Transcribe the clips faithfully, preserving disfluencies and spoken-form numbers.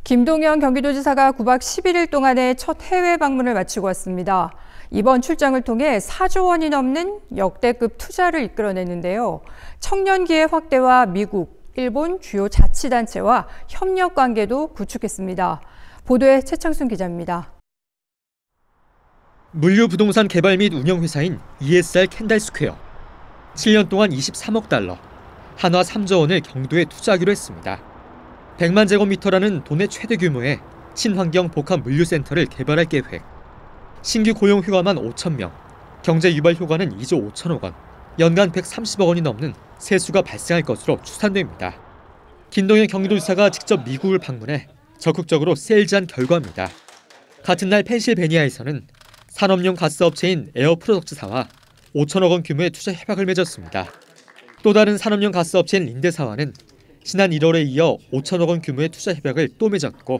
김동연 경기도지사가 구박 십일 일 동안의 첫 해외 방문을 마치고 왔습니다. 이번 출장을 통해 사조 원이 넘는 역대급 투자를 이끌어냈는데요. 청년기회 확대와 미국, 일본 주요 자치단체와 협력 관계도 구축했습니다. 보도에 최창순 기자입니다. 물류부동산 개발 및 운영회사인 이에스알 캔달스퀘어. 칠 년 동안 이십삼억 달러, 한화 삼조 원을 경도에 투자하기로 했습니다. 백만 제곱미터라는 도내 최대 규모의 친환경 복합 물류센터를 개발할 계획. 신규 고용 효과만 오천 명, 경제 유발 효과는 이조 오천억 원, 연간 백삼십억 원이 넘는 세수가 발생할 것으로 추산됩니다. 김동연 경기도지사가 직접 미국을 방문해 적극적으로 세일즈한 결과입니다. 같은 날 펜실베니아에서는 산업용 가스업체인 에어프로덕츠사와 오천억 원 규모의 투자 협약을 맺었습니다. 또 다른 산업용 가스업체인 린데사와는 지난 일월에 이어 오천억 원 규모의 투자 협약을 또 맺었고,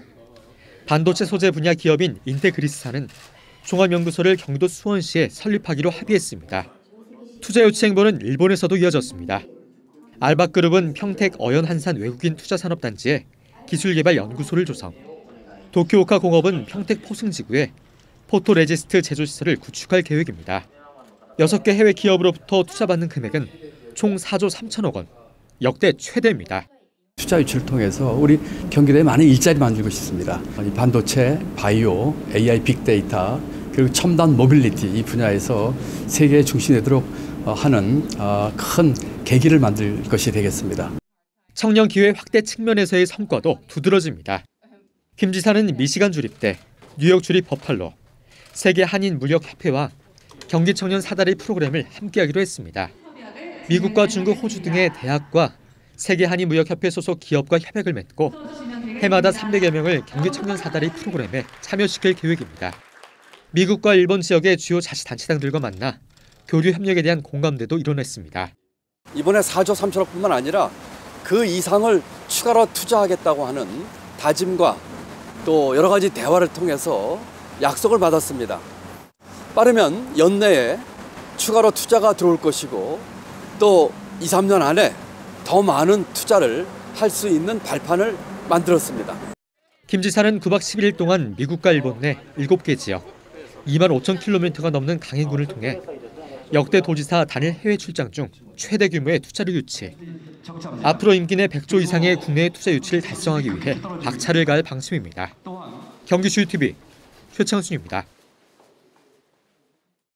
반도체 소재 분야 기업인 인테그리스사는 종합연구소를 경기도 수원시에 설립하기로 합의했습니다. 투자 유치 행보는 일본에서도 이어졌습니다. 알바그룹은 평택 어연한산 외국인 투자산업단지에 기술개발연구소를 조성, 도쿄오카 공업은 평택 포승지구에 포토레지스트 제조시설을 구축할 계획입니다. 여섯 개 해외 기업으로부터 투자받는 금액은 총 사조 삼천억 원, 역대 최대입니다. 투자 유치를 통해서 우리 경기도에 많은 일자리 만들고 싶습니다. 반도체, 바이오, 에이아이, 빅데이터, 그리고 첨단 모빌리티 이 분야에서 세계 중심이 되도록 하는 큰 계기를 만들 것이 되겠습니다. 청년 기회 확대 측면에서의 성과도 두드러집니다. 김 지사는 미시간 주립대, 뉴욕 주립 버팔로, 세계 한인 무역협회와 경기 청년 사다리 프로그램을 함께하기로 했습니다. 미국과 중국, 호주 등의 대학과 세계 한인 무역협회 소속 기업과 협약을 맺고 해마다 삼백여 명을 경기 청년 사다리 프로그램에 참여시킬 계획입니다. 미국과 일본 지역의 주요 자치단체장들과 만나 교류 협력에 대한 공감대도 이뤄냈습니다. 이번에 사조 삼천억뿐만 아니라 그 이상을 추가로 투자하겠다고 하는 다짐과 또 여러 가지 대화를 통해서 약속을 받았습니다. 빠르면 연내에 추가로 투자가 들어올 것이고 또 이, 삼 년 안에 더 많은 투자를 할 수 있는 발판을 만들었습니다. 김 지사는 구박 십일 일 동안 미국과 일본 내 일곱 개 지역 이만 오천 킬로미터가 넘는 강행군을 통해 역대 도지사 단일 해외 출장 중 최대 규모의 투자를 유치, 앞으로 임기 내 백조 이상의 국내 투자 유치를 달성하기 위해 박차를 가할 방침입니다. 경기슈 티비 최창순입니다.